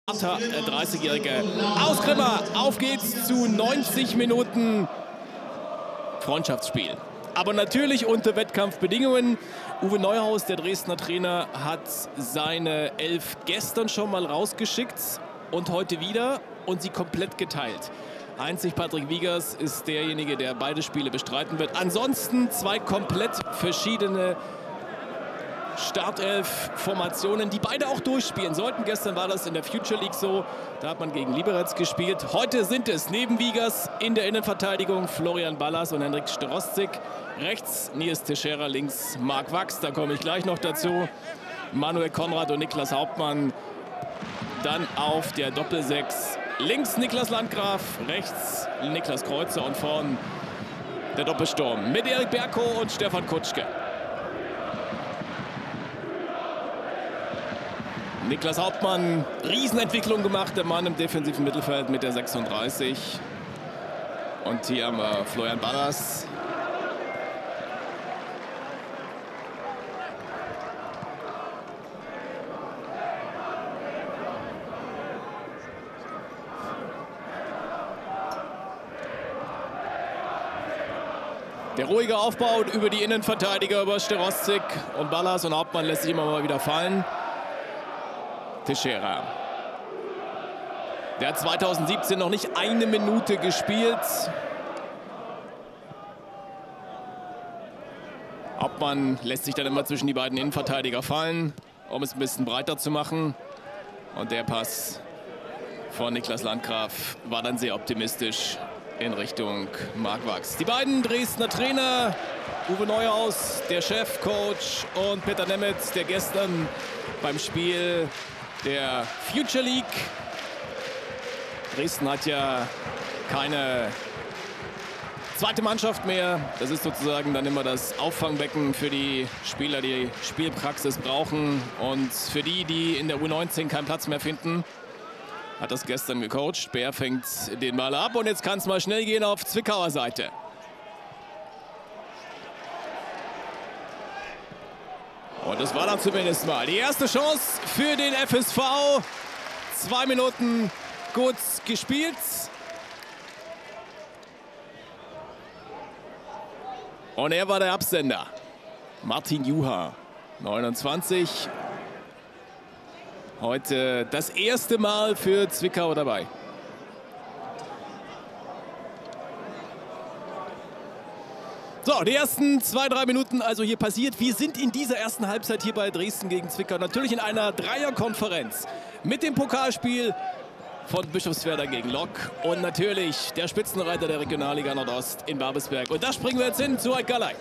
30-Jährige aus Grimma. Auf geht's zu 90 Minuten Freundschaftsspiel. Aber natürlich unter Wettkampfbedingungen. Uwe Neuhaus, der Dresdner Trainer, hat seine 11 gestern schon mal rausgeschickt und heute wieder und sie komplett geteilt. Einzig Patrick Wiegers ist derjenige, der beide Spiele bestreiten wird. Ansonsten zwei komplett verschiedene Startelf-Formationen, die beide auch durchspielen sollten. Gestern war das in der Future League so. Da hat man gegen Liberec gespielt. Heute sind es neben Wiegers in der Innenverteidigung Florian Ballas und Henrik Steroszik. Rechts Nils Teixeira, links Marc Wachs. Da komme ich gleich noch dazu. Manuel Konrad und Niklas Hauptmann. Dann auf der Doppelsechs. Links Niklas Landgraf, rechts Niklas Kreuzer und vorn der Doppelsturm mit Erik Berko und Stefan Kutschke. Niklas Hauptmann, Riesenentwicklung gemacht, der Mann im defensiven Mittelfeld mit der 36. Und hier haben wir Florian Ballas. Der ruhige Aufbau über die Innenverteidiger, über Steroszik und Ballas, und Hauptmann lässt sich immer mal wieder fallen. Teixeira. Der hat 2017 noch nicht eine Minute gespielt. Hauptmann lässt sich dann immer zwischen die beiden Innenverteidiger fallen, um es ein bisschen breiter zu machen. Und der Pass von Niklas Landgraf war dann sehr optimistisch in Richtung Marc Wachs. Die beiden Dresdner Trainer, Uwe Neuhaus, der Chefcoach, und Peter Nemetz, der gestern beim Spiel der Future League. Dresden hat ja keine zweite Mannschaft mehr. Das ist sozusagen dann immer das Auffangbecken für die Spieler, die Spielpraxis brauchen. Und für die, die in der U19 keinen Platz mehr finden, hat das gestern gecoacht. Bär fängt den Ball ab und jetzt kann es mal schnell gehen auf Zwickauer Seite. Und das war dann zumindest mal die erste Chance für den FSV. 2 Minuten gut gespielt. Und er war der Absender. Martin Juha, 29. Heute das erste Mal für Zwickau dabei. So, die ersten 2-3 Minuten also hier passiert. Wir sind in dieser ersten Halbzeit hier bei Dresden gegen Zwickau natürlich in einer Dreierkonferenz mit dem Pokalspiel von Bischofswerda gegen Lok und natürlich der Spitzenreiter der Regionalliga Nordost in Babelsberg. Und da springen wir jetzt hin zu Ed Galay.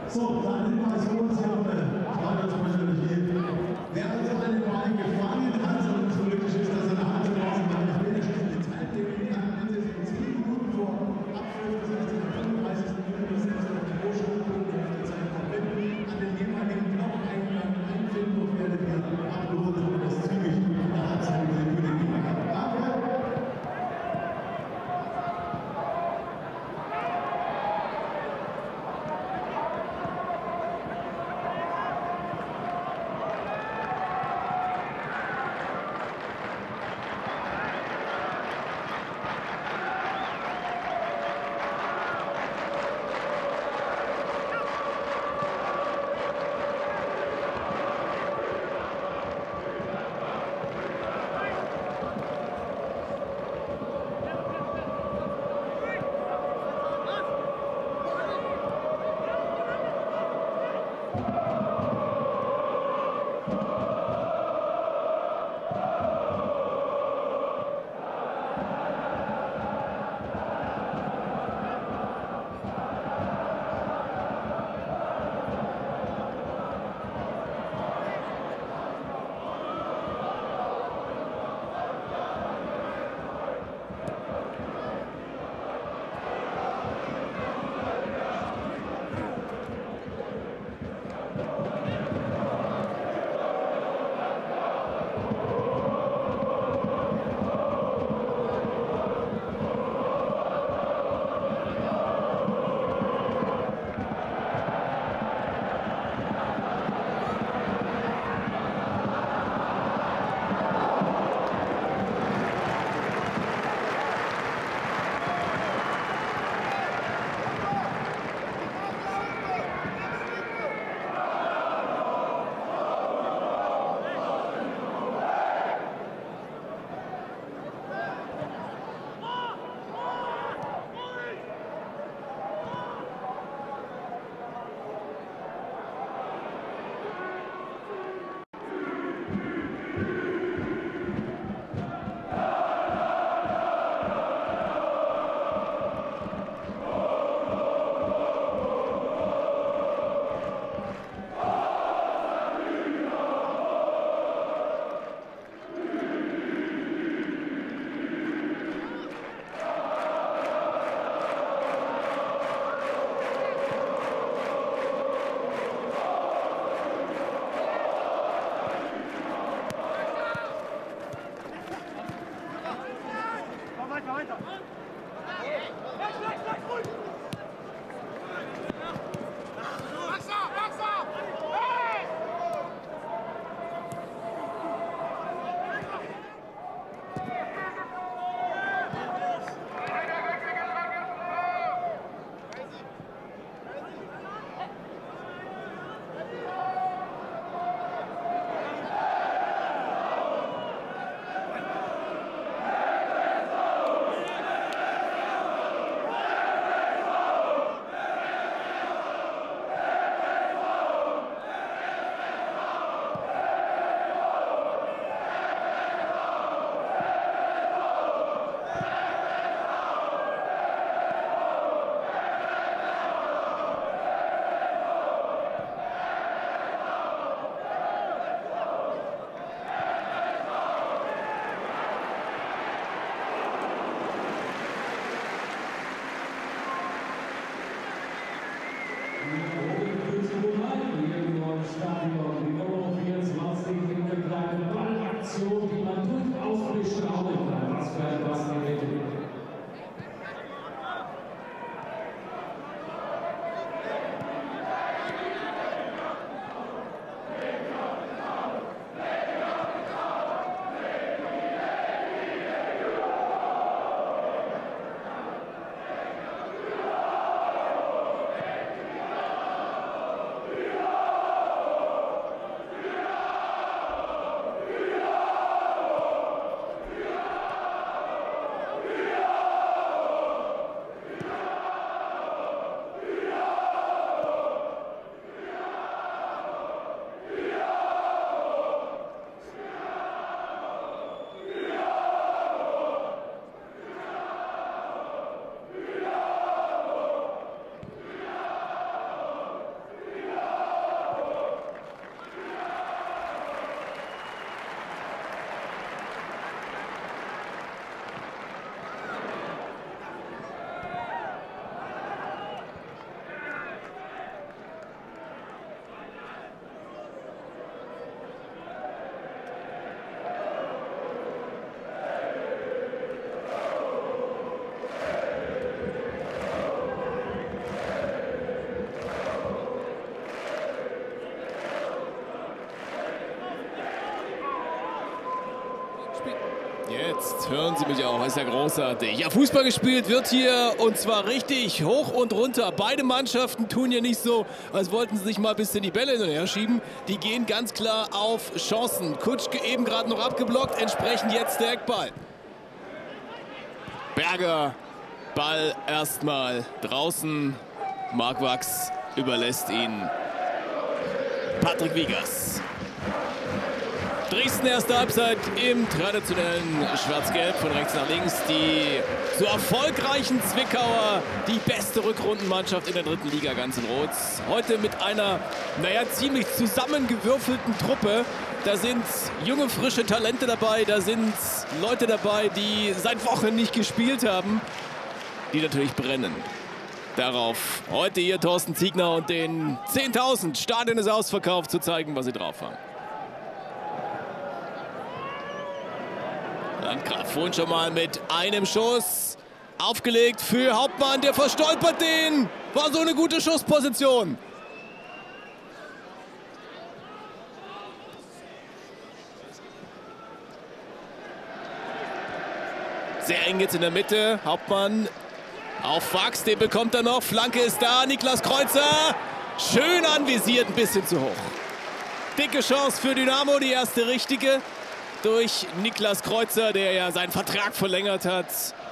So, dann Hinweis für uns hier auf der Stadionsprecher steht. Wer also einen Ball gefangen hat und so glücklich ist, dass er eine Hand draußen hat, ich will nicht die Zeit geben, dann ansetzen 10 Minuten vor Abschluss, das heißt in der 35. Minute, das ist auf die Vorschulpunkte auf die Zeit komplett an den jeweiligen Blockeingang einfinden und werdet ihr abgeholt und das zügig nach Halbzeit für den Gegner. Danke. Stadion, die Nummer 24 in der kleinen Ballaktion, die man durchaus bestaunen kann. Was für ein Basket. hören Sie mich auch, ist ja großartig. Ja, Fußball gespielt wird hier und zwar richtig hoch und runter. Beide Mannschaften tun hier nicht so, als wollten sie sich mal ein bisschen die Bälle hin und her schieben. Die gehen ganz klar auf Chancen. Kutschke eben gerade noch abgeblockt, entsprechend jetzt der Eckball. Berger, Ball erstmal draußen. Marc Wachs überlässt ihn Patrick Wiegers. Dresden erste Halbzeit im traditionellen Schwarz-Gelb von rechts nach links. Die so erfolgreichen Zwickauer, die beste Rückrundenmannschaft in der dritten Liga, ganz in Rot. Heute mit einer, naja, ziemlich zusammengewürfelten Truppe. Da sind junge, frische Talente dabei, da sind Leute dabei, die seit Wochen nicht gespielt haben, die natürlich brennen. Darauf heute hier Thorsten Ziegner und den 10.000, Stadion ist ausverkauft, zu zeigen, was sie drauf haben. Landgraf vorhin schon mal mit einem Schuss aufgelegt für Hauptmann, der verstolpert den. War so eine gute Schussposition. Sehr eng jetzt in der Mitte. Hauptmann auf Wachs, den bekommt er noch. Flanke ist da, Niklas Kreuzer. Schön anvisiert, ein bisschen zu hoch. Dicke Chance für Dynamo, die erste richtige. Durch Niklas Kreuzer, der ja seinen Vertrag verlängert hat.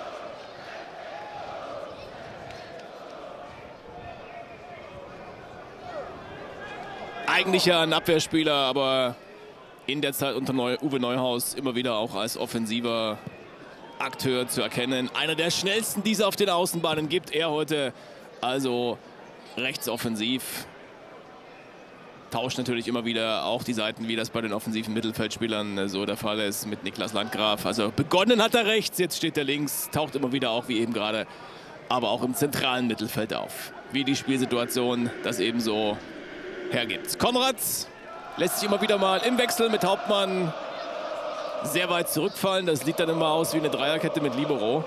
Eigentlich ja ein Abwehrspieler, aber in der Zeit unter Uwe Neuhaus immer wieder auch als offensiver Akteur zu erkennen. Einer der schnellsten, die es auf den Außenbahnen gibt. Er heute also rechtsoffensiv. Tauscht natürlich immer wieder auch die Seiten, wie das bei den offensiven Mittelfeldspielern so der Fall ist mit Niklas Landgraf. Also begonnen hat er rechts, jetzt steht er links, taucht immer wieder auch wie eben gerade, aber auch im zentralen Mittelfeld auf. Wie die Spielsituation das eben so hergibt. Konrad lässt sich immer wieder mal im Wechsel mit Hauptmann sehr weit zurückfallen. Das sieht dann immer aus wie eine Dreierkette mit Libero.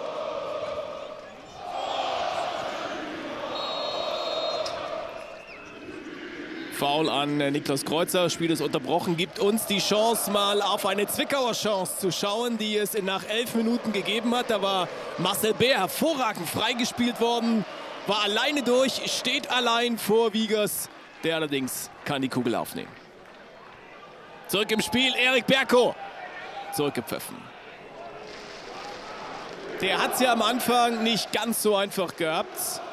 Foul an Niklas Kreuzer, Spiel ist unterbrochen, gibt uns die Chance mal auf eine Zwickauer Chance zu schauen, die es nach 11 Minuten gegeben hat. Da war Marcel Bär hervorragend freigespielt worden, war alleine durch, steht allein vor Wiegers, der allerdings kann die Kugel aufnehmen. Zurück im Spiel, Erik Berko, zurückgepfiffen. Der hat es ja am Anfang nicht ganz so einfach gehabt.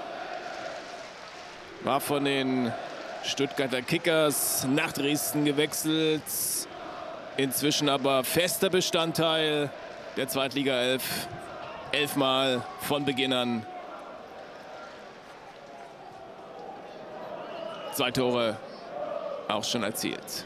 War von den Stuttgarter Kickers nach Dresden gewechselt. Inzwischen aber fester Bestandteil der Zweitliga-11. 11-mal von Beginn an. 2 Tore auch schon erzielt.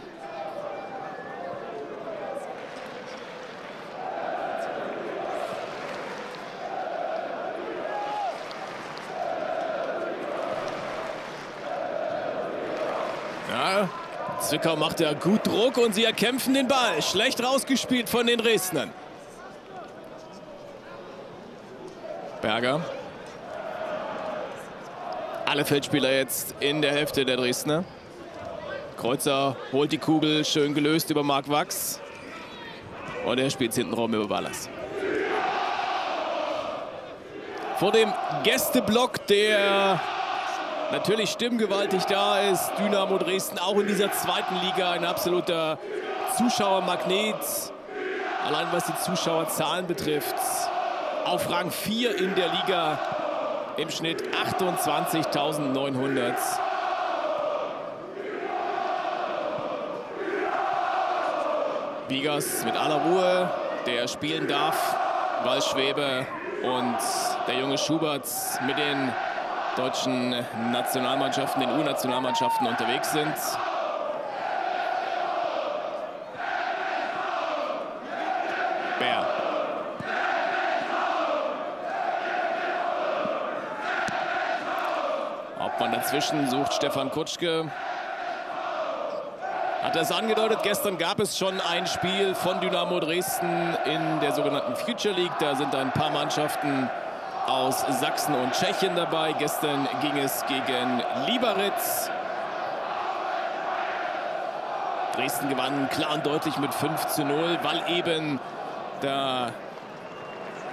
Ja, Zwickau macht ja gut Druck und sie erkämpfen den Ball. Schlecht rausgespielt von den Dresdnern. Berger. Alle Feldspieler jetzt in der Hälfte der Dresdner. Kreuzer holt die Kugel, schön gelöst über Marc Wachs. Und er spielt hinten rum über Ballas. Vor dem Gästeblock, der natürlich stimmgewaltig da ist. Dynamo Dresden auch in dieser zweiten Liga ein absoluter Zuschauermagnet. Allein was die Zuschauerzahlen betrifft. Auf Rang 4 in der Liga. Im Schnitt 28.900. Wiegers mit aller Ruhe, der spielen darf. Wallschwebe und der junge Schubert mit den deutschen Nationalmannschaften, den U-Nationalmannschaften unterwegs sind. Bär. Hauptmann dazwischen, sucht Stefan Kutschke. Hat er es angedeutet, gestern gab es schon ein Spiel von Dynamo Dresden in der sogenannten Future League. Da sind ein paar Mannschaften aus Sachsen und Tschechien dabei. Gestern ging es gegen Liberec. Dresden gewann klar und deutlich mit 5:0, weil eben da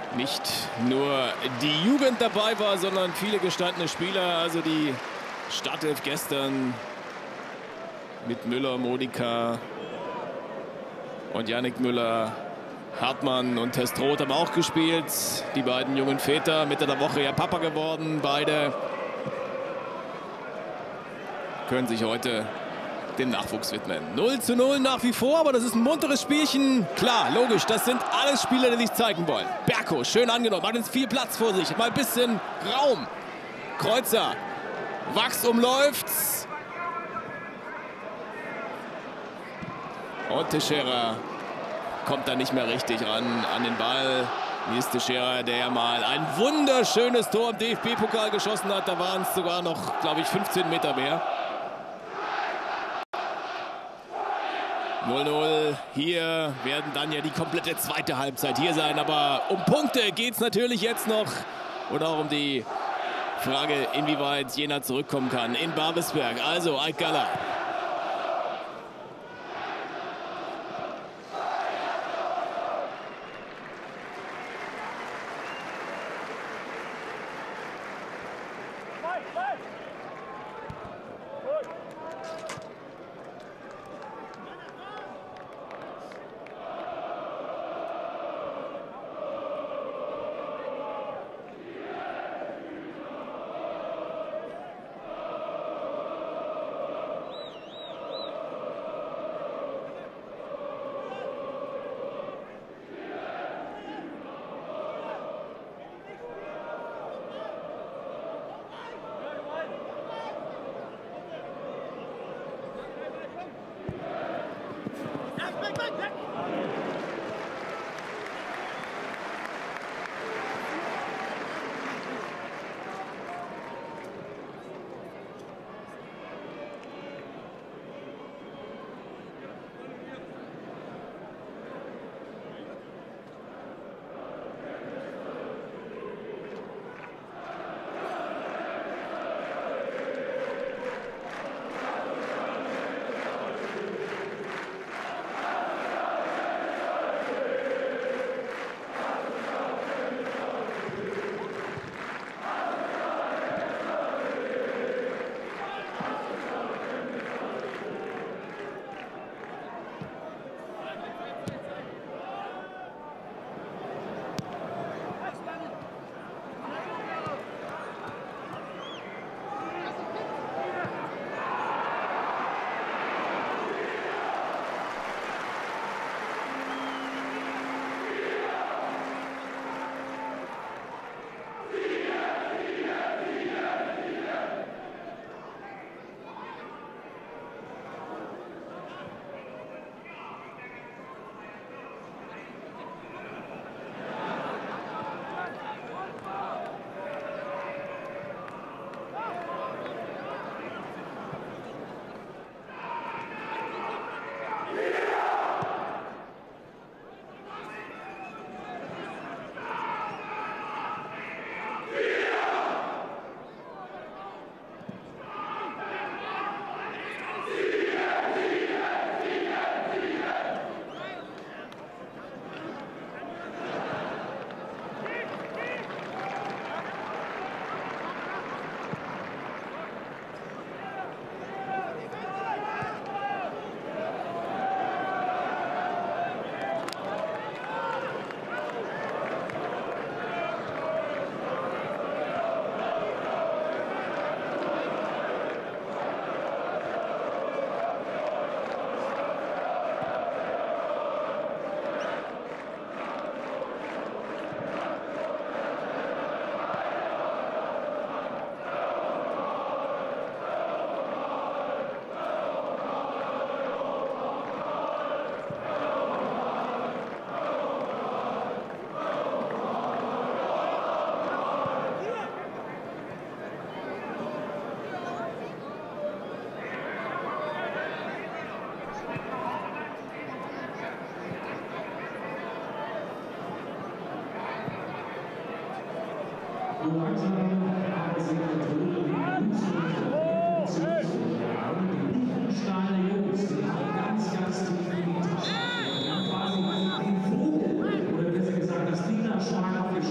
nicht nur die Jugend dabei war, sondern viele gestandene Spieler. Also die Startelf gestern mit Müller, Modika und Yannick Müller. Hartmann und Testroth haben auch gespielt. Die beiden jungen Väter, Mitte der Woche ja Papa geworden. Beide können sich heute dem Nachwuchs widmen. 0:0 nach wie vor, aber das ist ein munteres Spielchen. Klar, logisch, das sind alles Spieler, die sich zeigen wollen. Berko, schön angenommen, hat jetzt viel Platz vor sich, mal ein bisschen Raum. Kreuzer, Wachs umläuft's. Und Teixeira kommt da nicht mehr richtig ran an den Ball. Nils Teixeira, der ja mal ein wunderschönes Tor im DFB-Pokal geschossen hat. Da waren es sogar noch, glaube ich, 15 Meter mehr. 0:0. Hier werden dann ja die komplette zweite Halbzeit hier sein. Aber um Punkte geht es natürlich jetzt noch. Und auch um die Frage, inwieweit Jena zurückkommen kann in Babelsberg. Also Alcala. Schlag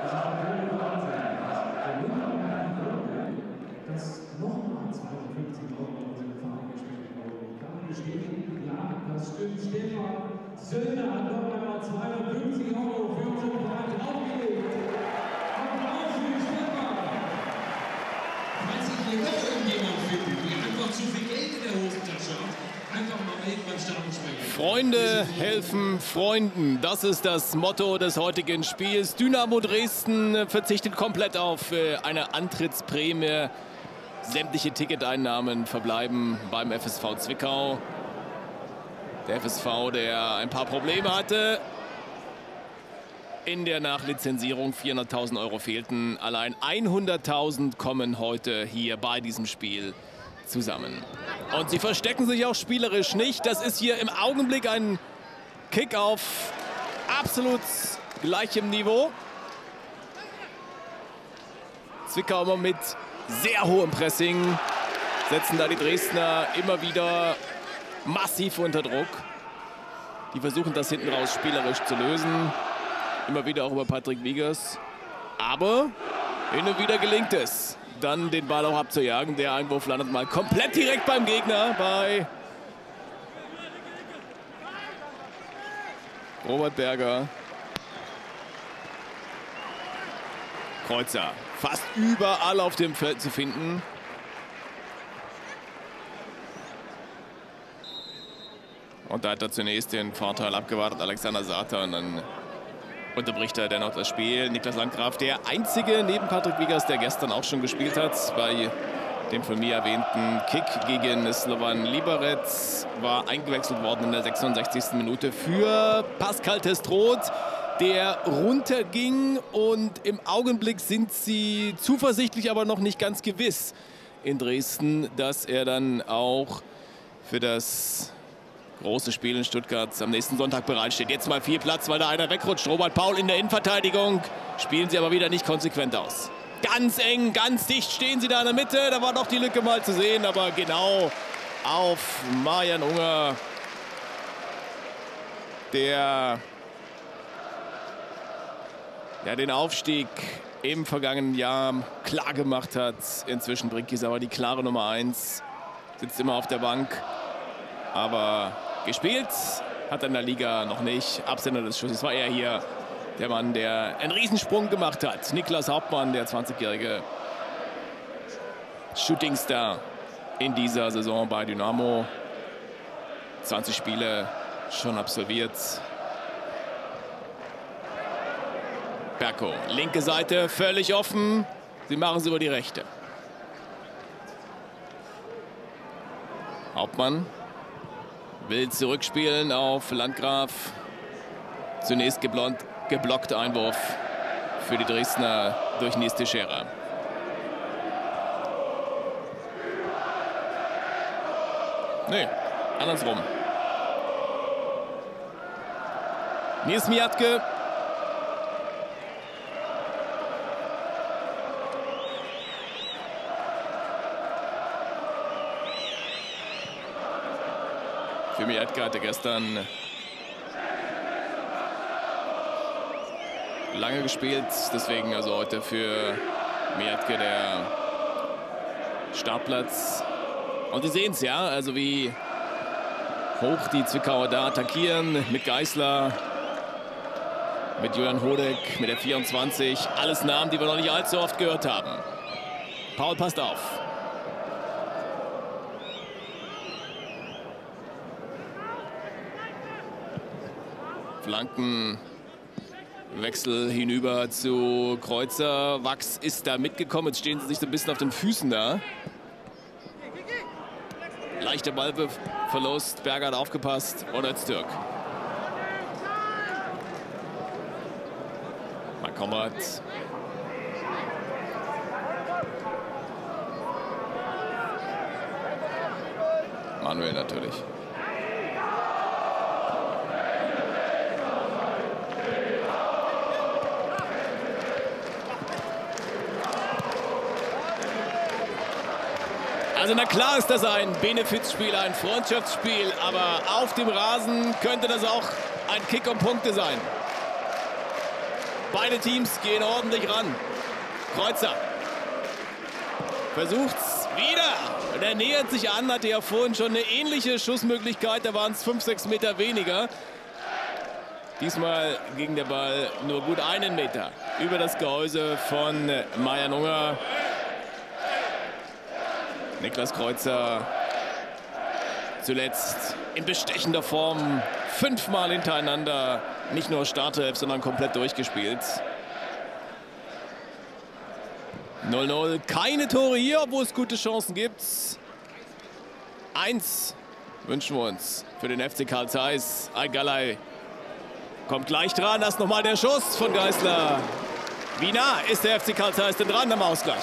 Das nochmal 250 € in diesem Verein gespielt wurde. Kann man bestätigen? Ja, das stimmt. Stefan Söllner hat noch einmal 250 € für unseren Verein draufgelegt. Applaus für Stefan! Falls sich hier noch irgendjemand findet, die einfach zu viel Geld in der Hosentasche hat, einfach mal melden beim Stadionsprecher. Freunde helfen Freunden. Das ist das Motto des heutigen Spiels. Dynamo Dresden verzichtet komplett auf eine Antrittsprämie. Sämtliche Ticketeinnahmen verbleiben beim FSV Zwickau. Der FSV, der ein paar Probleme hatte in der Nachlizenzierung, 400.000 € fehlten. Allein 100.000 kommen heute hier bei diesem Spiel zusammen. Und sie verstecken sich auch spielerisch nicht. Das ist hier im Augenblick ein Kick auf absolut gleichem Niveau. Zwickau immer mit sehr hohem Pressing, setzen da die Dresdner immer wieder massiv unter Druck. Die versuchen das hinten raus spielerisch zu lösen. Immer wieder auch über Patrick Wiegers. Aber hin und wieder gelingt es, dann den Ball auch abzujagen. Der Einwurf landet mal komplett direkt beim Gegner, bei Robert Berger. Kreuzer fast überall auf dem Feld zu finden. Und da hat er zunächst den Vorteil abgewartet, Alexander Sata, und dann unterbricht er dennoch das Spiel. Niklas Landgraf, der einzige neben Patrick Wiegers, der gestern auch schon gespielt hat, bei dem von mir erwähnten Kick gegen Slovan Liberec, war eingewechselt worden in der 66. Minute für Pascal Testroth, der runterging. Und im Augenblick sind sie zuversichtlich, aber noch nicht ganz gewiss in Dresden, dass er dann auch für das große Spiel in Stuttgart am nächsten Sonntag bereitsteht. Jetzt mal viel Platz, weil da einer wegrutscht. Robert Paul in der Innenverteidigung. Spielen sie aber wieder nicht konsequent aus. Ganz eng, ganz dicht stehen sie da in der Mitte. Da war doch die Lücke mal zu sehen, aber genau auf Marian Unger, der den Aufstieg im vergangenen Jahr klar gemacht hat. Inzwischen Brinkis aber die klare Nummer 1. Sitzt immer auf der Bank. Aber gespielt hat er in der Liga noch nicht. Absender des Schusses war er hier, der Mann, der einen Riesensprung gemacht hat. Niklas Hauptmann, der 20-jährige Shootingstar in dieser Saison bei Dynamo. 20 Spiele schon absolviert. Berko, linke Seite, völlig offen. Sie machen es über die rechte. Hauptmann will zurückspielen auf Landgraf. Zunächst geblockt Einwurf für die Dresdner durch Nies Teixeira. Nee, andersrum. Nils Miatke. Für Miatke hatte gestern lange gespielt, deswegen also heute für Miatke der Startplatz. Und Sie sehen es ja, also wie hoch die Zwickauer da attackieren mit Geißler, mit Julian Hodek, mit der 24. Alles Namen, die wir noch nicht allzu oft gehört haben. Paul passt auf. Flankenwechsel hinüber zu Kreuzer. Wachs ist da mitgekommen. Jetzt stehen sie sich so ein bisschen auf den Füßen da. Leichter Ballverlust. Berger hat aufgepasst. Und jetzt Türk. Makommat. Manuel natürlich. Also na klar ist das ein Benefizspiel, ein Freundschaftsspiel, aber auf dem Rasen könnte das auch ein Kick um Punkte sein. Beide Teams gehen ordentlich ran. Kreuzer versucht's wieder. Und er nähert sich an, hatte ja vorhin schon eine ähnliche Schussmöglichkeit. Da waren es 5, 6 Meter weniger. Diesmal ging der Ball nur gut 1 Meter über das Gehäuse von Meier-Nunger. Niklas Kreuzer zuletzt in bestechender Form 5-mal hintereinander nicht nur Startelf, sondern komplett durchgespielt. 0-0, keine Tore hier, obwohl es gute Chancen gibt. 1 wünschen wir uns für den FC Carl Zeiss. Al-Galay kommt gleich dran, das ist nochmal der Schuss von Geisler. Wie nah ist der FC Carl Zeiss denn dran am Ausgleich?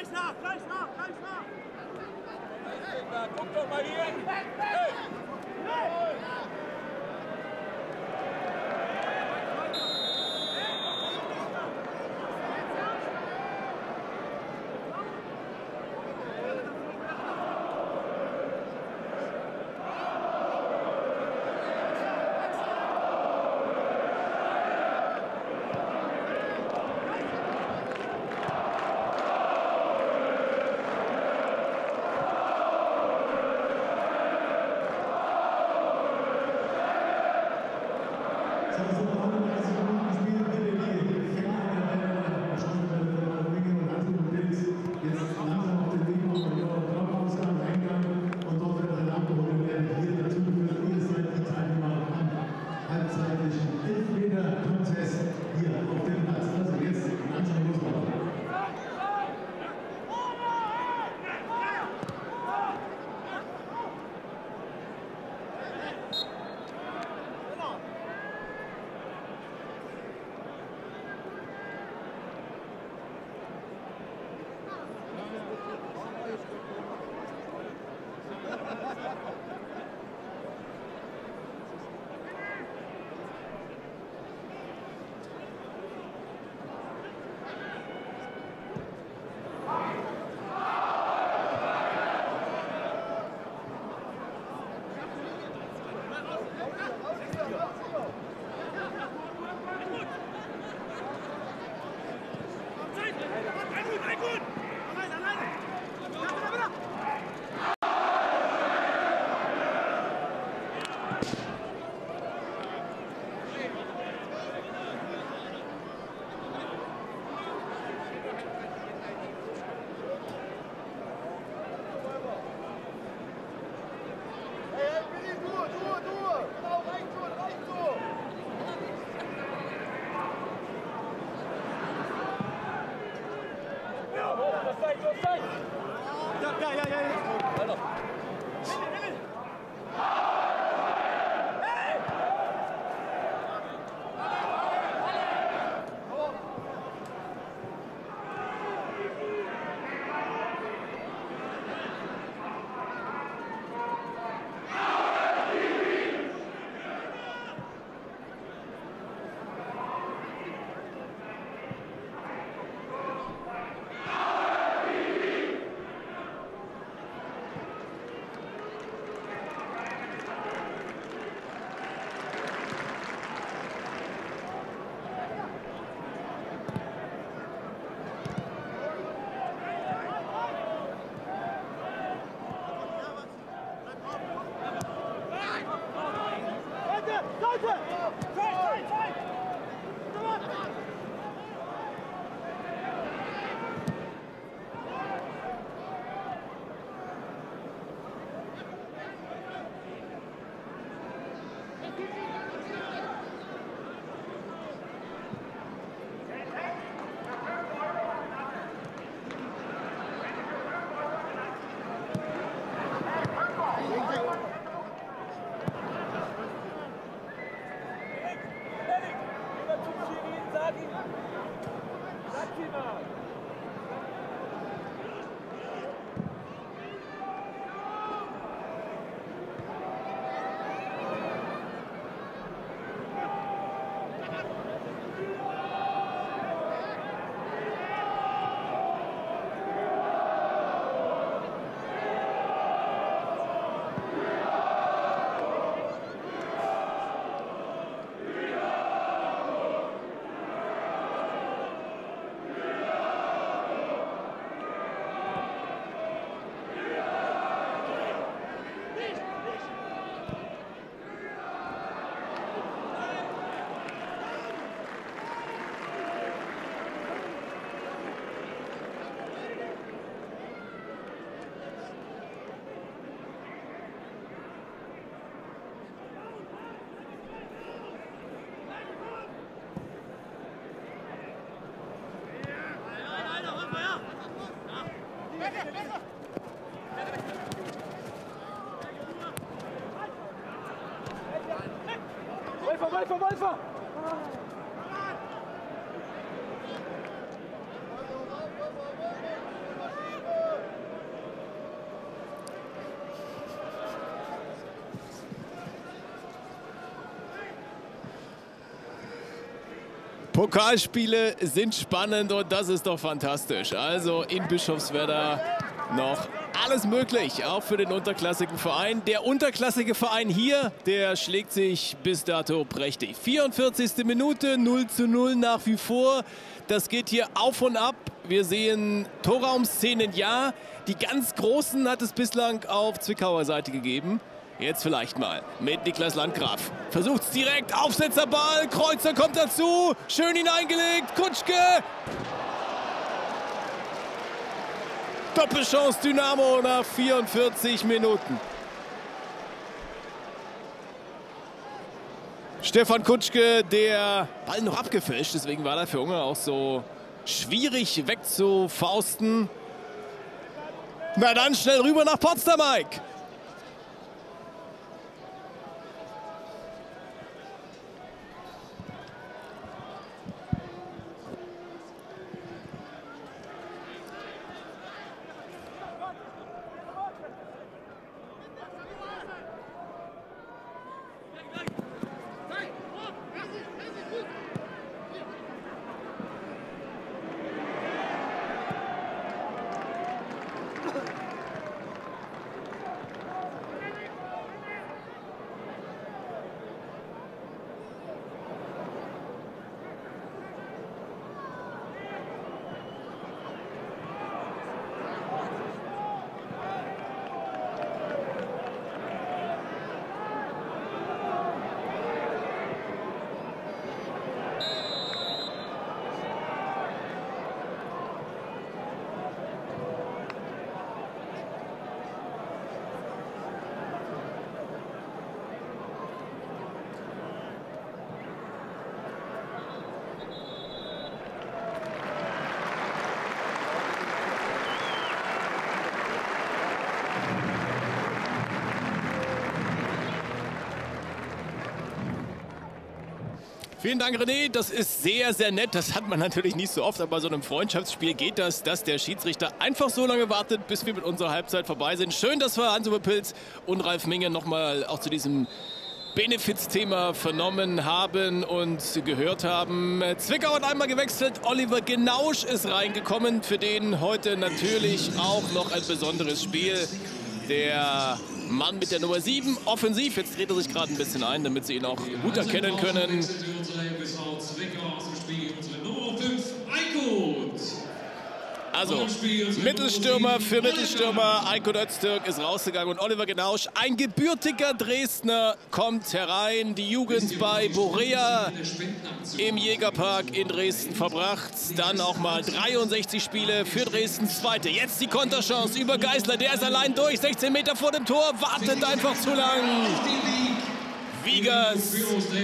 Gleich nach! Guck doch mal hier! Hey! Wolfer! Pokalspiele sind spannend und das ist doch fantastisch. Also in Bischofswerda noch alles möglich, auch für den unterklassigen Verein. Der unterklassige Verein hier, der schlägt sich bis dato prächtig. 44. Minute, 0:0 nach wie vor. Das geht hier auf und ab. Wir sehen Torraumszenen, ja. Die ganz großen hat es bislang auf Zwickauer Seite gegeben. Jetzt vielleicht mal mit Niklas Landgraf. Versucht's direkt, Aufsetzerball, Kreuzer kommt dazu. Schön hineingelegt, Kutschke. Doppelchance Dynamo nach 44 Minuten. Stefan Kutschke, der Ball noch abgefälscht, deswegen war er für Unger auch so schwierig wegzufausten. Na dann schnell rüber nach Potsdam, Mike. Vielen Dank, René. Das ist sehr, sehr nett. Das hat man natürlich nicht so oft, aber bei so einem Freundschaftsspiel geht das, dass der Schiedsrichter einfach so lange wartet, bis wir mit unserer Halbzeit vorbei sind. Schön, dass wir Hans-Uwe Pilz und Ralf Minge nochmal auch zu diesem Benefits-Thema vernommen haben und gehört haben. Zwickau hat einmal gewechselt. Oliver Genausch ist reingekommen. Für den heute natürlich auch noch ein besonderes Spiel. Der Mann mit der Nummer 7, offensiv. Jetzt dreht er sich gerade ein bisschen ein, damit Sie ihn auch gut erkennen können. Also, Mittelstürmer für Mittelstürmer. Aykut Öztürk ist rausgegangen und Oliver Genausch, ein gebürtiger Dresdner, kommt herein. Die Jugend bei Borea im Jägerpark in Dresden verbracht. Dann auch mal 63 Spiele für Dresdens Zweite. Jetzt die Konterchance über Geisler. Der ist allein durch, 16 Meter vor dem Tor, wartet einfach zu lang. Wiegers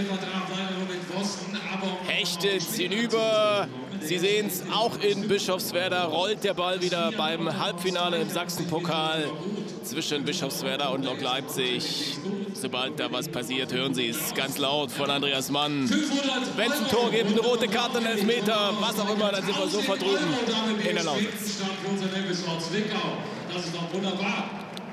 hechtet hinüber. Sie sehen es, auch in Bischofswerda rollt der Ball wieder beim Halbfinale im Sachsenpokal zwischen Bischofswerda und Lok Leipzig. Sobald da was passiert, hören Sie es ganz laut von Andreas Mann. Wenn es ein Tor gibt, eine rote Karte, einen Elfmeter, was auch immer, dann sind wir sofort drüben in der Lausitz. Das ist doch wunderbar.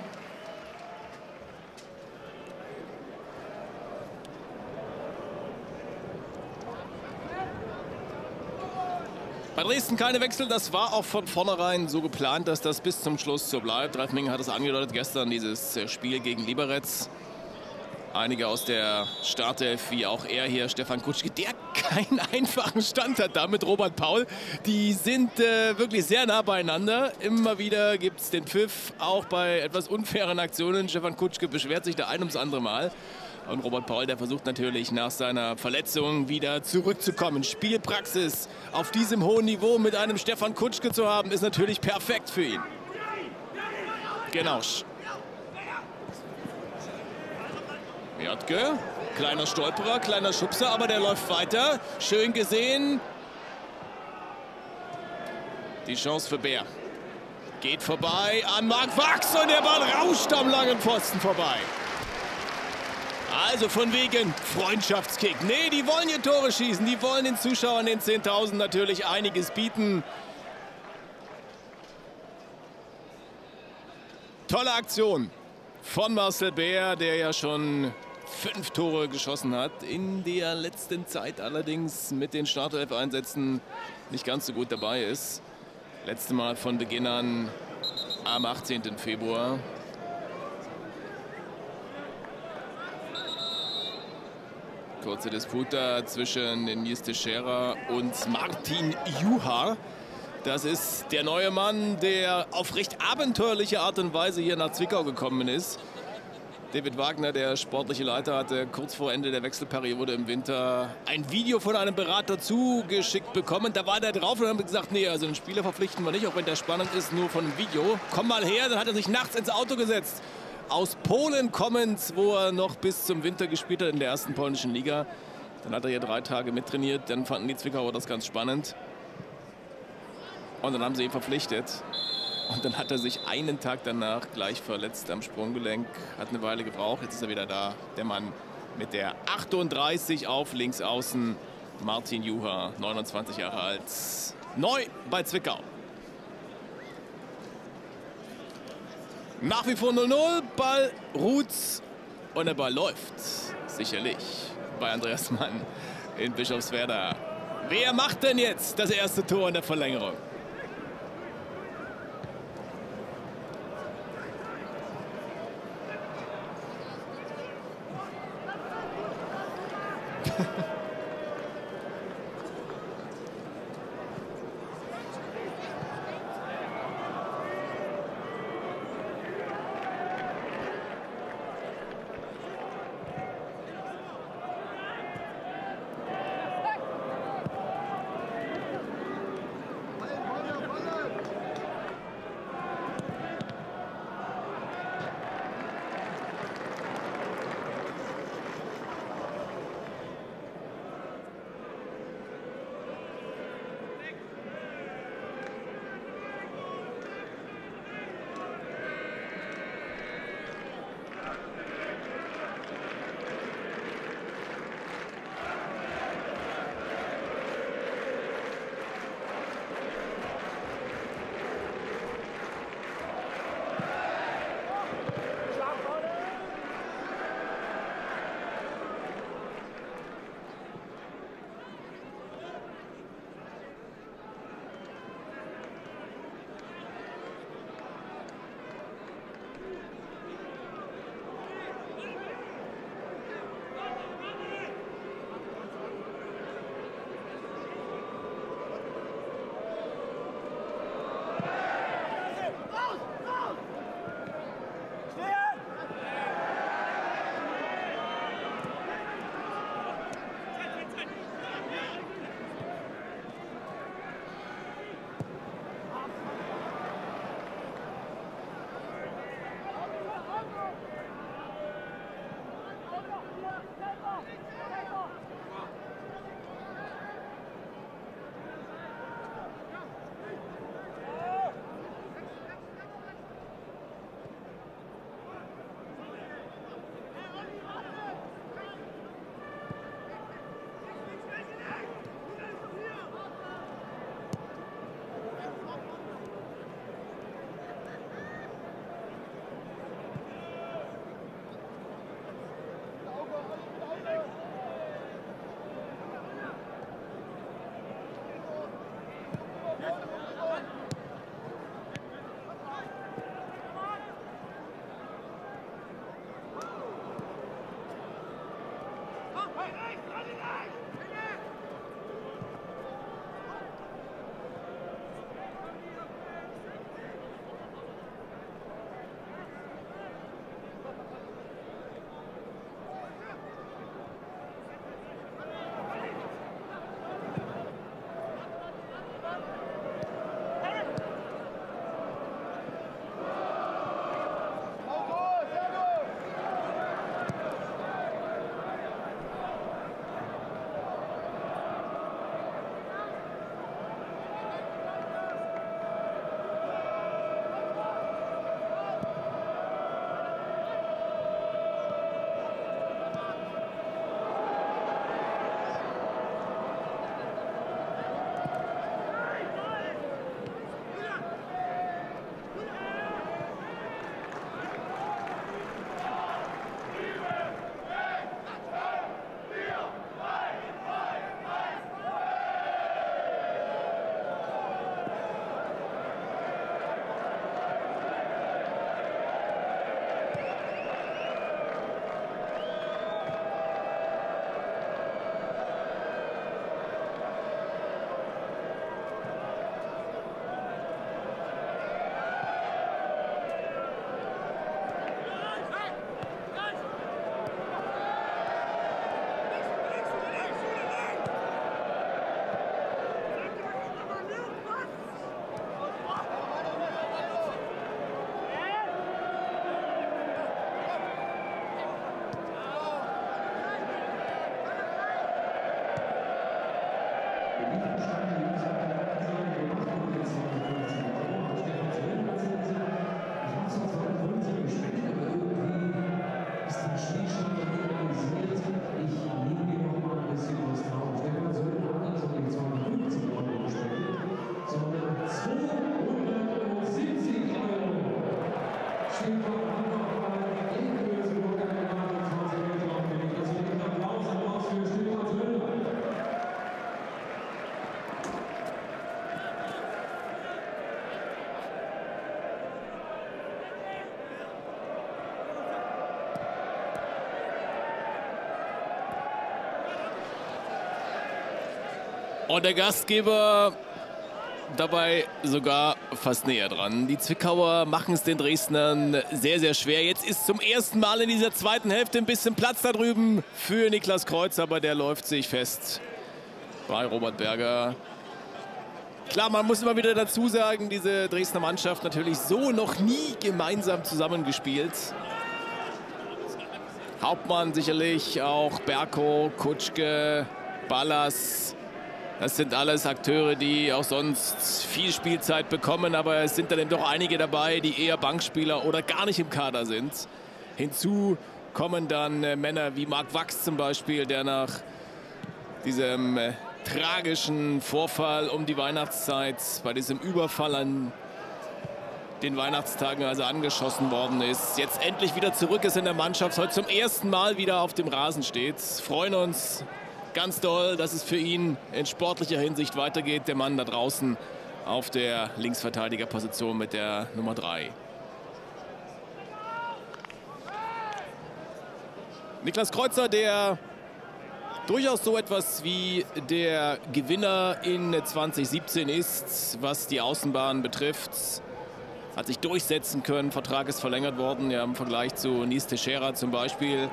Bei Dresden keine Wechsel, das war auch von vornherein so geplant, dass das bis zum Schluss so bleibt. Ralf Minge hat es angedeutet gestern, dieses Spiel gegen Liberec. Einige aus der Startelf, wie auch er hier, Stefan Kutschke, der keinen einfachen Stand hat da mit Robert Paul. Die sind wirklich sehr nah beieinander. Immer wieder gibt es den Pfiff, auch bei etwas unfairen Aktionen. Stefan Kutschke beschwert sich da ein ums andere Mal. Und Robert Paul, der versucht natürlich nach seiner Verletzung wieder zurückzukommen. Spielpraxis auf diesem hohen Niveau mit einem Stefan Kutschke zu haben, ist natürlich perfekt für ihn. Genausch. Jotke, kleiner Stolperer, kleiner Schubser, aber der läuft weiter. Schön gesehen. Die Chance für Bär. Geht vorbei an Marc Wachs und der Ball rauscht am langen Pfosten vorbei. Also von wegen Freundschaftskick. Nee, die wollen hier Tore schießen. Die wollen den Zuschauern, den 10.000 natürlich einiges bieten. Tolle Aktion von Marcel Bär, der ja schon 5 Tore geschossen hat. In der letzten Zeit allerdings mit den Startelf-Einsätzen nicht ganz so gut dabei ist. Letzte Mal von Beginn an am 18. Februar. Kurze Disputa zwischen Nils Teixeira und Martin Juha. Das ist der neue Mann, der auf recht abenteuerliche Art und Weise hier nach Zwickau gekommen ist. David Wagner, der sportliche Leiter, hatte kurz vor Ende der Wechselperiode im Winter ein Video von einem Berater zugeschickt bekommen. Da war der drauf und haben gesagt, nee, also den Spieler verpflichten wir nicht, auch wenn der spannend ist, nur von dem Video. Komm mal her, dann hat er sich nachts ins Auto gesetzt. Aus Polen kommend, wo er noch bis zum Winter gespielt hat in der ersten polnischen Liga. Dann hat er hier 3 Tage mittrainiert, dann fanden die Zwickauer das ganz spannend. Und dann haben sie ihn verpflichtet. Und dann hat er sich einen Tag danach gleich verletzt am Sprunggelenk. Hat eine Weile gebraucht, jetzt ist er wieder da. Der Mann mit der 38 auf links außen, Martin Juha, 29 Jahre alt. Neu bei Zwickau. Nach wie vor 0-0, Ball ruht und der Ball läuft. Sicherlich bei Andreas Mann in Bischofswerda. Wer macht denn jetzt das erste Tor in der Verlängerung? Und der Gastgeber dabei sogar fast näher dran. Die Zwickauer machen es den Dresdnern sehr, sehr schwer. Jetzt ist zum ersten Mal in dieser zweiten Hälfte ein bisschen Platz da drüben für Niklas Kreuz, aber der läuft sich fest bei Robert Berger. Klar, man muss immer wieder dazu sagen, diese Dresdner Mannschaft natürlich so noch nie gemeinsam zusammengespielt. Hauptmann sicherlich, auch Berko, Kutschke, Ballas. Das sind alles Akteure, die auch sonst viel Spielzeit bekommen, aber es sind dann eben doch einige dabei, die eher Bankspieler oder gar nicht im Kader sind. Hinzu kommen dann Männer wie Marc Wachs zum Beispiel, der nach diesem tragischen Vorfall um die Weihnachtszeit, bei diesem Überfall an den Weihnachtstagen, als er angeschossen worden ist, jetzt endlich wieder zurück ist in der Mannschaft, heute zum ersten Mal wieder auf dem Rasen steht. Freuen uns ganz doll, dass es für ihn in sportlicher Hinsicht weitergeht. Der Mann da draußen auf der Linksverteidigerposition mit der Nummer 3. Niklas Kreuzer, der durchaus so etwas wie der Gewinner in 2017 ist, was die Außenbahn betrifft. Hat sich durchsetzen können, Vertrag ist verlängert worden, ja, im Vergleich zu Nies Teixeira zum Beispiel.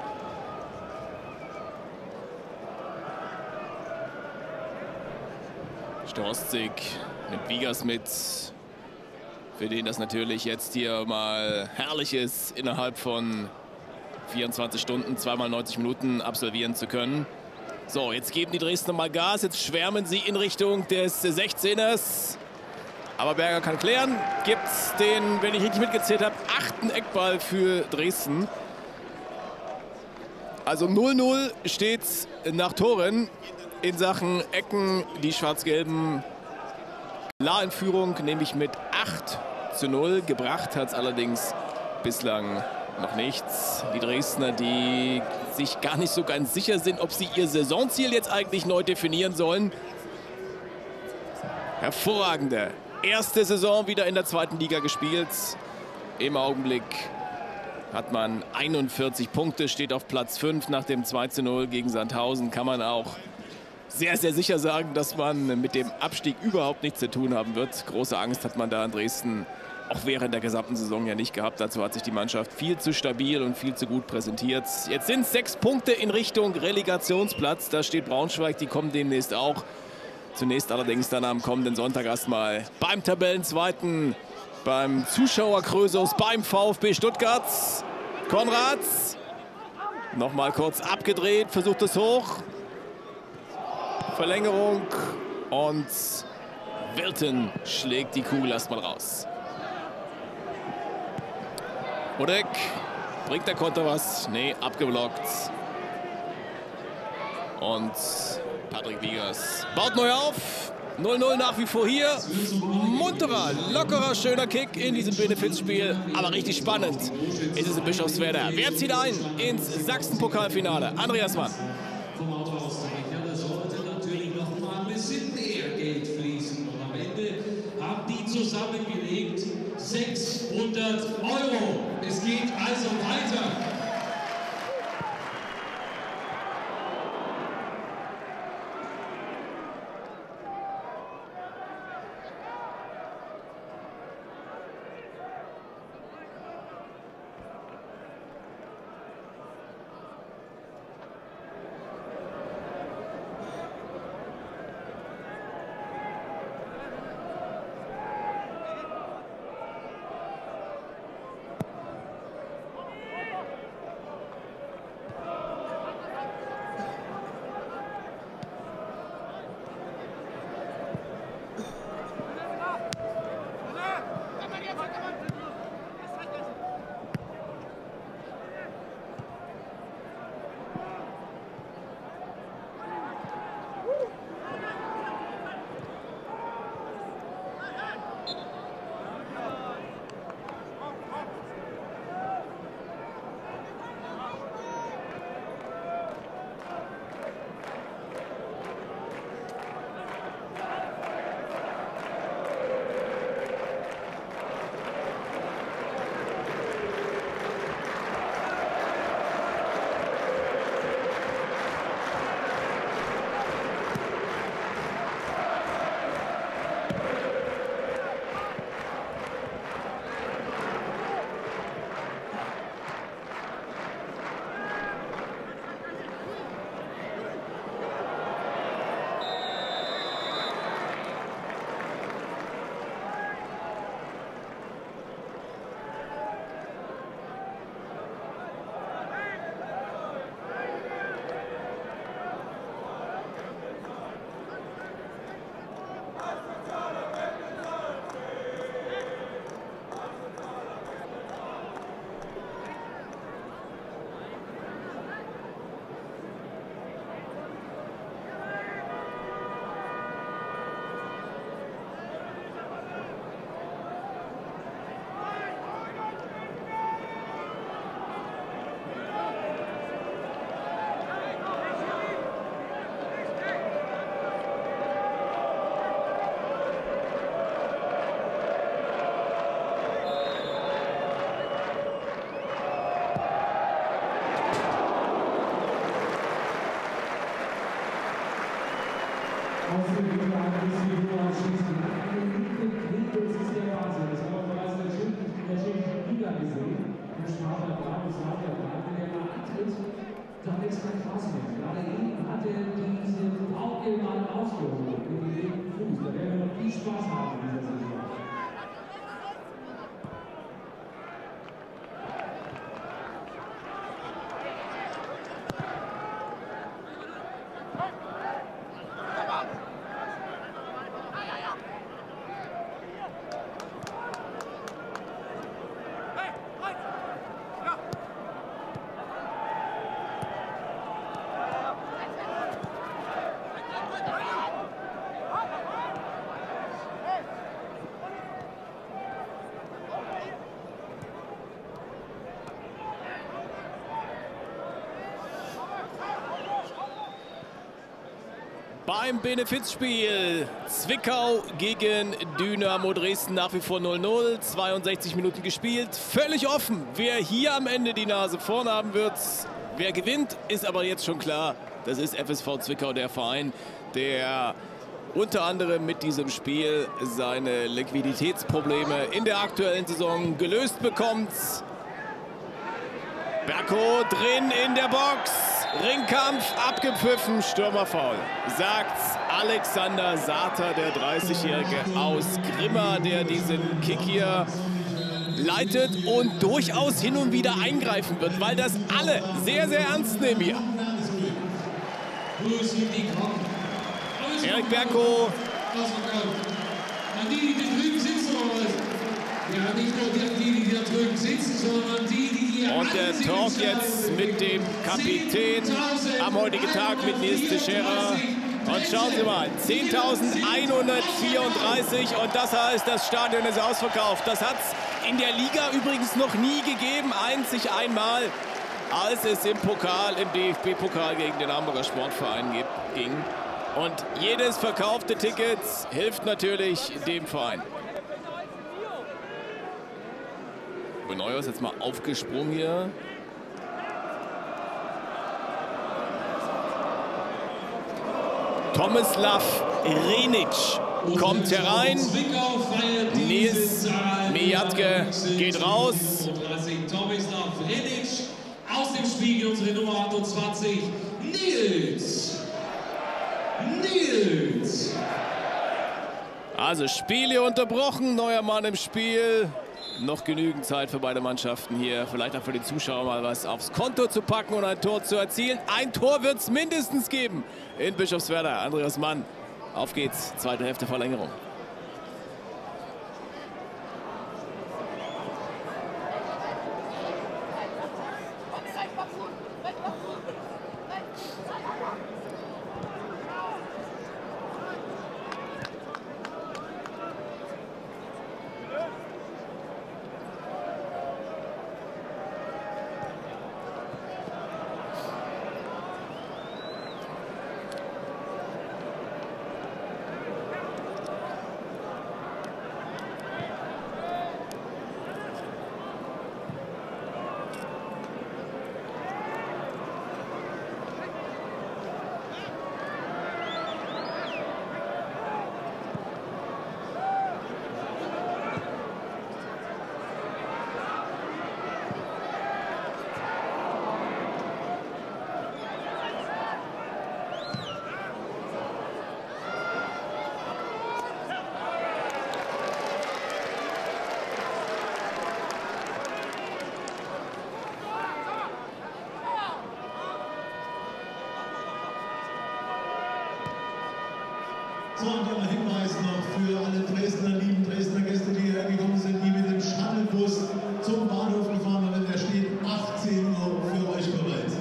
Strostzig nimmt Wiegers mit, für den das natürlich jetzt hier mal herrlich ist, innerhalb von 24 Stunden, zweimal 90 Minuten absolvieren zu können. So, jetzt geben die Dresdner mal Gas, jetzt schwärmen sie in Richtung des 16ers. Aber Berger kann klären, gibt den, wenn ich richtig mitgezählt habe, 8. Eckball für Dresden. Also 0-0 steht nach Toren. In Sachen Ecken die Schwarz-Gelben klar in Führung, nämlich mit 8:0. Gebracht hat es allerdings bislang noch nichts. Die Dresdner, die sich gar nicht so ganz sicher sind, ob sie ihr Saisonziel jetzt eigentlich neu definieren sollen. Hervorragende erste Saison wieder in der zweiten Liga gespielt. Im Augenblick hat man 41 Punkte, steht auf Platz 5 nach dem 2:0 gegen Sandhausen. Kann man auch sehr, sehr sicher sagen, dass man mit dem Abstieg überhaupt nichts zu tun haben wird. Große Angst hat man da in Dresden auch während der gesamten Saison ja nicht gehabt. Dazu hat sich die Mannschaft viel zu stabil und viel zu gut präsentiert. Jetzt sind es 6 Punkte in Richtung Relegationsplatz. Da steht Braunschweig, die kommen demnächst auch. Zunächst allerdings dann am kommenden Sonntag erstmal beim Tabellenzweiten, beim Zuschauer Krösus, beim VfB Stuttgart. Konrads, nochmal kurz abgedreht, versucht es hoch. Verlängerung und Wilton schlägt die Kugel erstmal raus. Odek, bringt der Konter was? Nee, abgeblockt. Und Patrick Wiegers baut neu auf. 0-0 nach wie vor hier. Munterer, lockerer, schöner Kick in diesem Benefizspiel. Aber richtig spannend ist es in Bischofswerda. Wer zieht ein ins Sachsen-Pokalfinale? Andreas Mann. Vom Auto aus, da sollte natürlich noch mal ein bisschen mehr Geld fließen. Und am Ende haben die zusammengelegt 600 Euro. Es geht also weiter. aus dem Winter ein bisschen höher schießen. Das ist der Wahnsinn. Das haben wir bereits in der tschechischen Liga gesehen. Im Schwaber Grad, das war der Grad, wenn der mal antritt, dann ist kein Spaß mehr. Gerade eben hat er diese Pauke mal ausgeholt in den linken Fuß. Da werden wir noch viel Spaß haben in dieser Saison. Beim Benefizspiel Zwickau gegen Dynamo Dresden nach wie vor 0:0. 62 Minuten gespielt. Völlig offen, wer hier am Ende die Nase vorn haben wird. Wer gewinnt, ist aber jetzt schon klar. Das ist FSV Zwickau, der Verein, der unter anderem mit diesem Spiel seine Liquiditätsprobleme in der aktuellen Saison gelöst bekommt. Berko drin in der Box. Ringkampf abgepfiffen, Stürmerfoul, sagt Alexander Sater, der 30-Jährige aus Grimma, der diesen Kick hier leitet und durchaus hin und wieder eingreifen wird, weil das alle sehr, sehr ernst nehmen hier. Erik Berko. Die drüben sitzen, ja, nicht nur die da drüben sitzen, sondern die hier. Und der Talk jetzt mit dem Kapitän am heutigen Tag mit Nils Teixeira. Und schauen Sie mal, 10.134 und das heißt, das Stadion ist ausverkauft. Das hat es in der Liga übrigens noch nie gegeben, einzig einmal, als es im Pokal, im DFB-Pokal gegen den Hamburger Sportverein ging. Und jedes verkaufte Ticket hilft natürlich dem Verein. Neuer ist jetzt mal aufgesprungen hier. Tomislav Renic kommt herein. Nils Mijatke geht raus. Tomislav Renic aus dem Spiel, unsere Nummer 28, Nils. Also Spiel hier unterbrochen, neuer Mann im Spiel. Noch genügend Zeit für beide Mannschaften hier, vielleicht auch für die Zuschauer mal was aufs Konto zu packen und ein Tor zu erzielen. Ein Tor wird es mindestens geben in Bischofswerda. Andreas Mann, auf geht's, zweite Hälfte Verlängerung. So, und ein Hinweis noch für alle Dresdner, lieben Dresdner Gäste, die hierher gekommen sind, die mit dem Shuttlebus zum Bahnhof gefahren werden. Der steht 18 Uhr für euch bereit.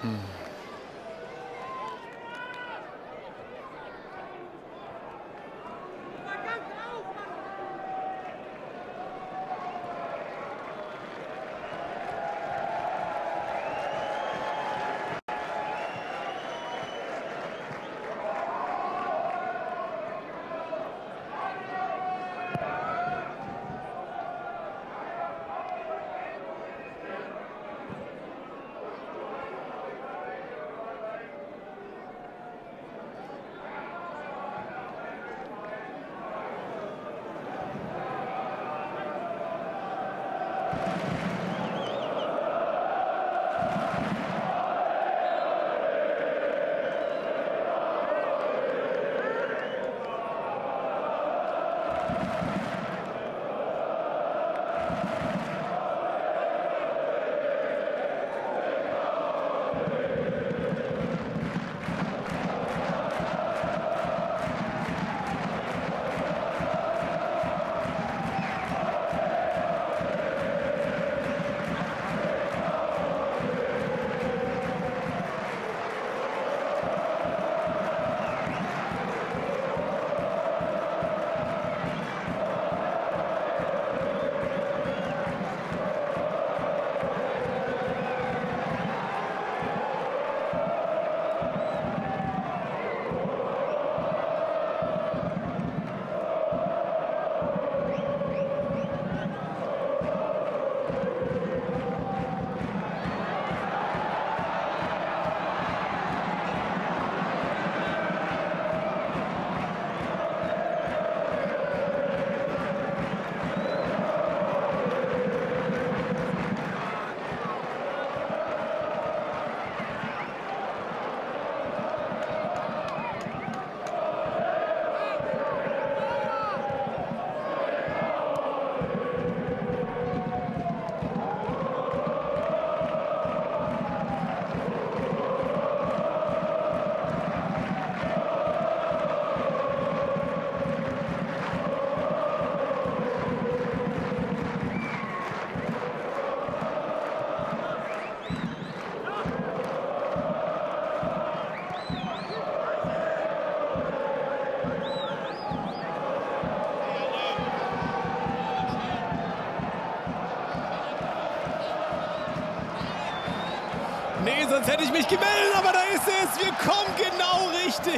Nee, sonst hätte ich mich gemeldet, aber da ist es. Wir kommen genau richtig.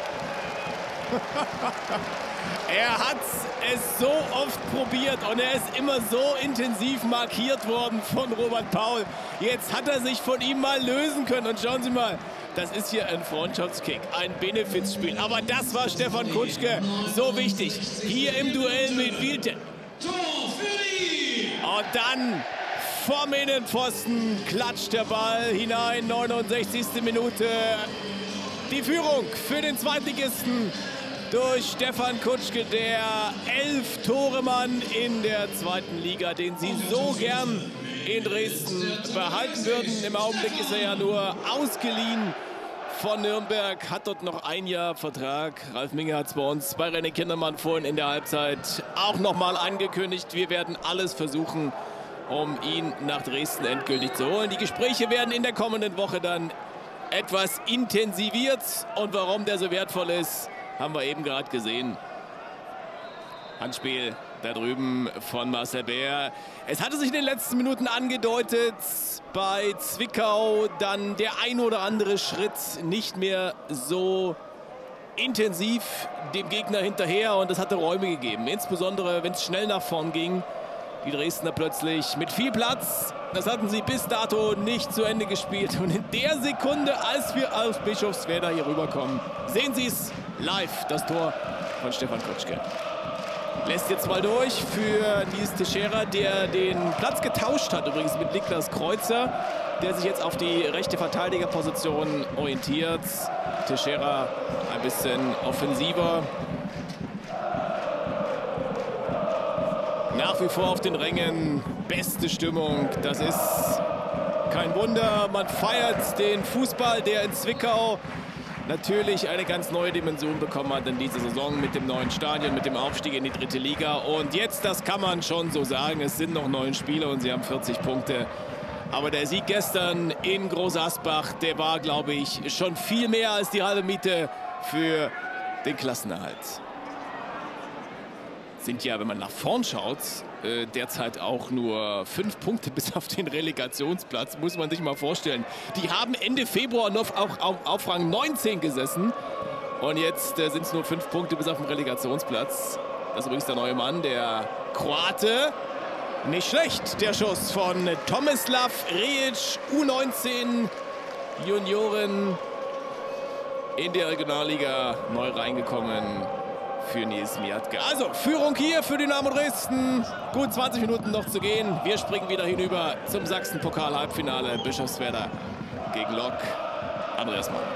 Er hat es so oft probiert und er ist immer so intensiv markiert worden von Robert Paul. Jetzt hat er sich von ihm mal lösen können. Und schauen Sie mal, das ist hier ein Freundschaftskick, ein Benefizspiel. Aber das war Stefan Kutschke so wichtig. Hier im Duell mit Wielte. Und dann vom Innenpfosten klatscht der Ball hinein, 69. Minute. Die Führung für den Zweitligisten durch Stefan Kutschke, der 11-Tore-Mann in der zweiten Liga, den Sie so gern in Dresden behalten würden. Im Augenblick ist er ja nur ausgeliehen von Nürnberg, hat dort noch ein Jahr Vertrag. Ralf Minge hat es bei uns bei René Kindermann vorhin in der Halbzeit auch noch mal angekündigt. Wir werden alles versuchen, um ihn nach Dresden endgültig zu holen. Die Gespräche werden in der kommenden Woche dann etwas intensiviert. Und warum der so wertvoll ist, haben wir eben gerade gesehen. Handspiel da drüben von Marcel Bär. Es hatte sich in den letzten Minuten angedeutet, bei Zwickau dann der ein oder andere Schritt nicht mehr so intensiv dem Gegner hinterher. Und das hatte Räume gegeben, insbesondere wenn es schnell nach vorn ging. Die Dresdner plötzlich mit viel Platz. Das hatten sie bis dato nicht zu Ende gespielt. Und in der Sekunde, als wir aus Bischofswerda hier rüberkommen, sehen Sie es live, das Tor von Stefan Kutschke. Lässt jetzt mal durch für Nils Teixeira, der den Platz getauscht hat, übrigens mit Niklas Kreuzer, der sich jetzt auf die rechte Verteidigerposition orientiert. Teixeira ein bisschen offensiver. Nach wie vor auf den Rängen, beste Stimmung, das ist kein Wunder. Man feiert den Fußball, der in Zwickau natürlich eine ganz neue Dimension bekommen hat in dieser Saison mit dem neuen Stadion, mit dem Aufstieg in die 3. Liga. Und jetzt, das kann man schon so sagen, es sind noch 9 Spiele und sie haben 40 Punkte. Aber der Sieg gestern in Groß Asbach, der war, glaube ich, schon viel mehr als die halbe Miete für den Klassenerhalt. Sind ja, wenn man nach vorn schaut, derzeit auch nur 5 Punkte bis auf den Relegationsplatz, muss man sich mal vorstellen. Die haben Ende Februar noch auf Rang 19 gesessen und jetzt sind es nur 5 Punkte bis auf den Relegationsplatz. Das ist übrigens der neue Mann, der Kroate. Nicht schlecht, der Schuss von Tomislav Rejic, U19 Junioren in der Regionalliga, neu reingekommen für Nils Miatka. Also Führung hier für Dynamo Dresden. Gut 20 Minuten noch zu gehen. Wir springen wieder hinüber zum Sachsen-Pokal-Halbfinale. Bischofswerda gegen Lok. Andreas Mann.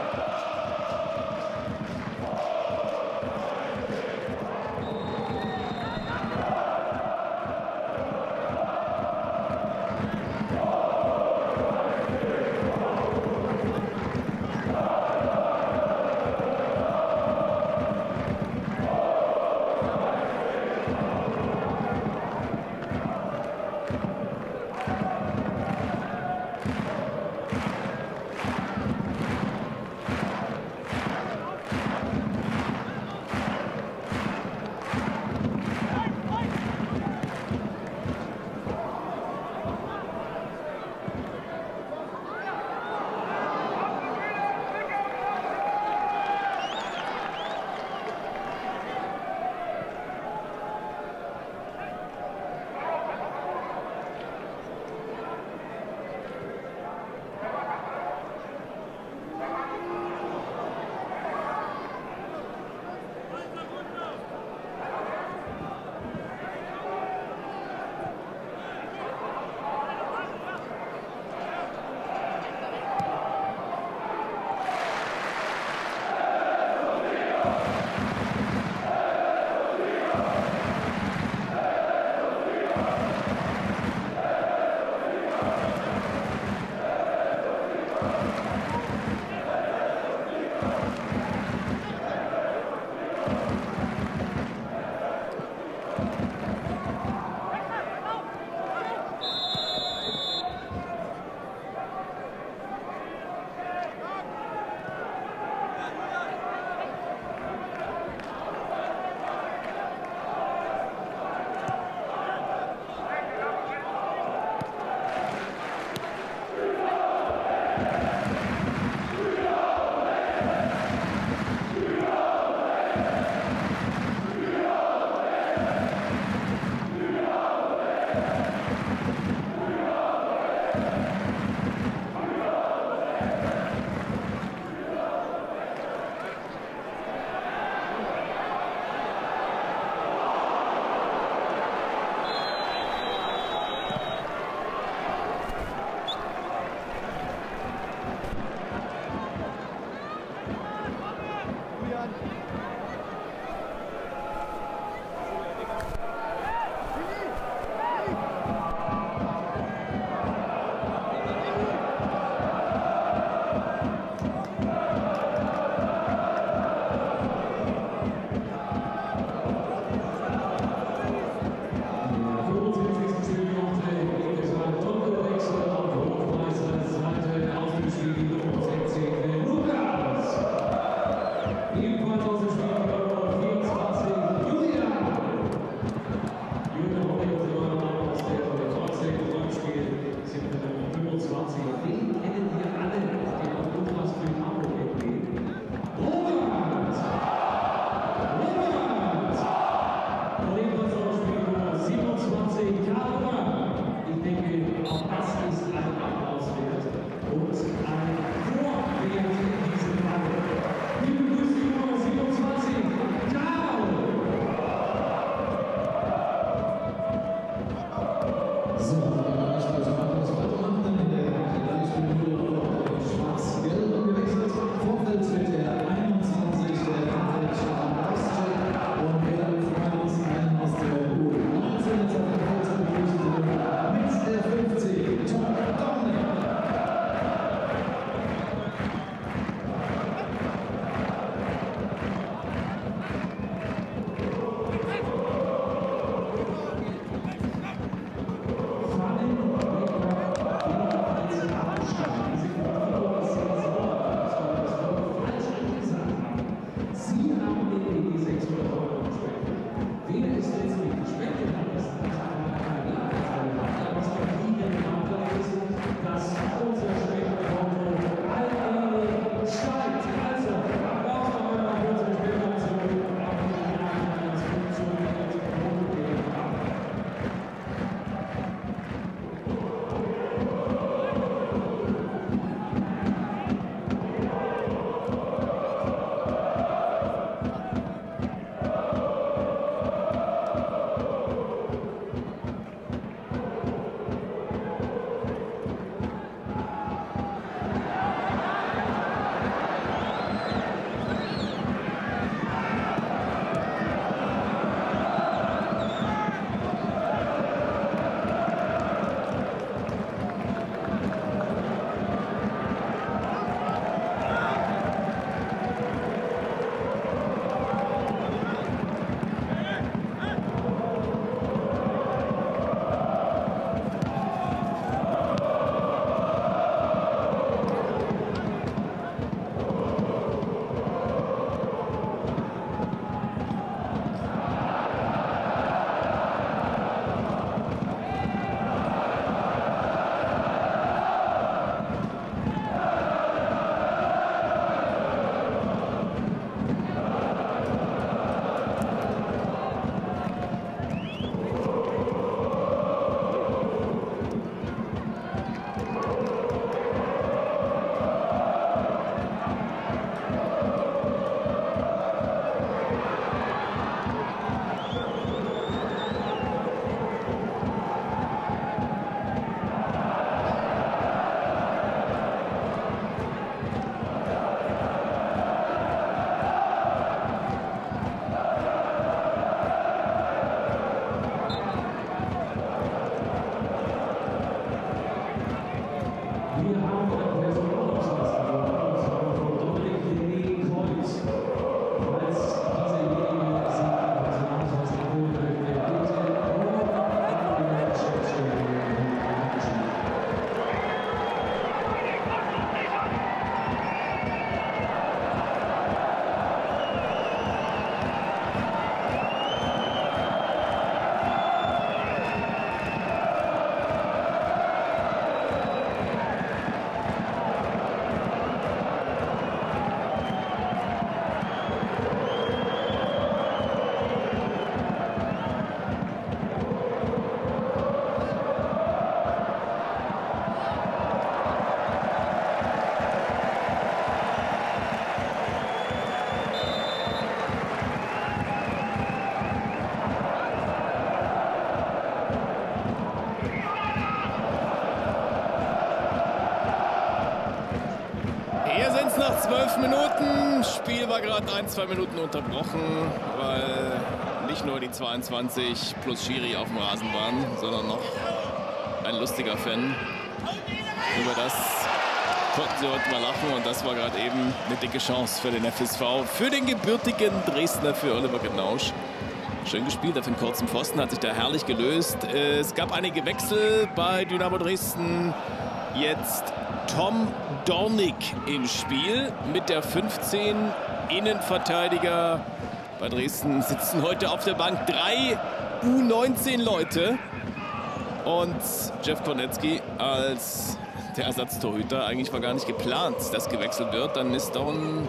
Minuten. Spiel war gerade 1-2 Minuten unterbrochen, weil nicht nur die 22 plus Schiri auf dem Rasen waren, sondern noch ein lustiger Fan. Über das konnten sie heute mal lachen und das war gerade eben eine dicke Chance für den FSV, für den gebürtigen Dresdner, für Oliver Gnausch. Schön gespielt auf den kurzen Pfosten, hat sich da herrlich gelöst. Es gab einige Wechsel bei Dynamo Dresden. Jetzt Tom Dornig im Spiel mit der 15 Innenverteidiger. Bei Dresden sitzen heute auf der Bank 3 U19-Leute. Und Jeff Kornetzky als der Ersatztorhüter. Eigentlich war gar nicht geplant, dass gewechselt wird. Dann ist doch ein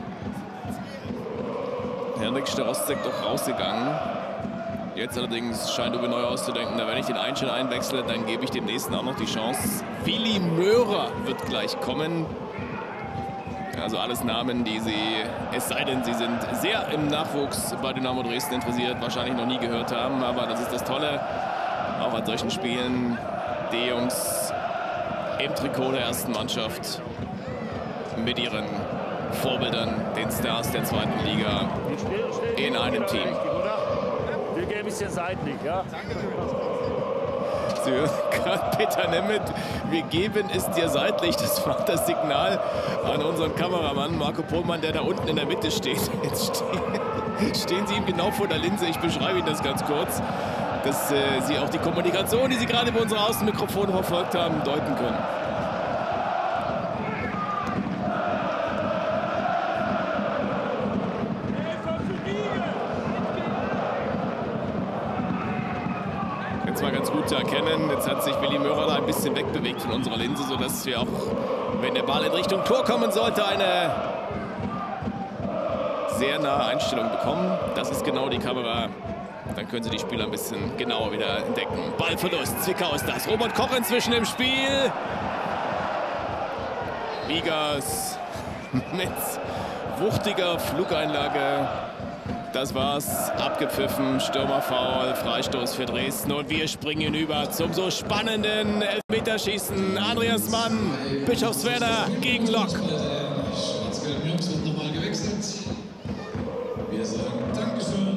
Henrik Starostek doch rausgegangen. Jetzt allerdings scheint Uwe Neuer auszudenken, wenn ich den einen schon einwechsle, dann gebe ich dem nächsten auch noch die Chance. Willi Möhrer wird gleich kommen. Also alles Namen, die Sie, es sei denn, Sie sind sehr im Nachwuchs bei Dynamo Dresden interessiert, wahrscheinlich noch nie gehört haben. Aber das ist das Tolle, auch an solchen Spielen, die Jungs im Trikot der ersten Mannschaft mit ihren Vorbildern, den Stars der zweiten Liga, in einem Team. Wir gehen ein bisschen seitlich, ja? Sie hören gerade Peter Nemeth, wir geben es dir seitlich. Das war das Signal an unseren Kameramann Marco Pohlmann, der da unten in der Mitte steht. Jetzt stehen Sie ihm genau vor der Linse. Ich beschreibe Ihnen das ganz kurz, dass Sie auch die Kommunikation, die Sie gerade über unsere Außenmikrofone verfolgt haben, deuten können. Jetzt war ganz gut zu erkennen. Jetzt hat sich Willi Möhrer da ein bisschen wegbewegt von unserer Linse, sodass wir auch, wenn der Ball in Richtung Tor kommen sollte, eine sehr nahe Einstellung bekommen. Das ist genau die Kamera. Dann können Sie die Spieler ein bisschen genauer wieder entdecken. Ballverlust, Zwickau ist das. Robert Koch inzwischen im Spiel. Wiegers mit wuchtiger Flugeinlage. Das war's. Abgepfiffen, Stürmerfoul, Freistoß für Dresden. Und wir springen über zum so spannenden Elfmeterschießen. Andreas Mann, Bischofswerder gegen Lok. Schwarz-Gelben Jungs wird nochmal gewechselt. Wir sagen Dankeschön.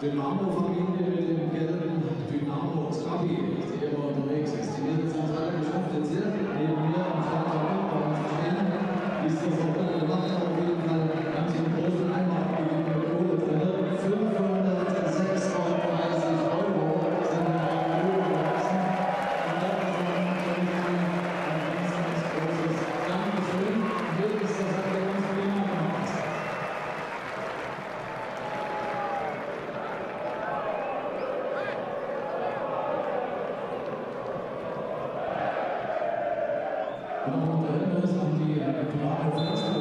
Dynamo-Familie mit dem gelben Dynamo Trabi, die immer unterwegs ist. Die Mädels haben es alle geschafft, jetzt hier neben mir am Freitag mit bei uns stehen. Die ist das auch alle gemacht, auf jeden Fall haben sie einen großen Eimer abgegeben mit Kohle drin. 536,30 € sind in einen Euro gewachsen. Und das ist natürlich ein ganz, ganz großes Dankeschön. Wirklich, das hat der ganz prima gemacht. Und auch unter Hinweis an die Dynamo-Fans,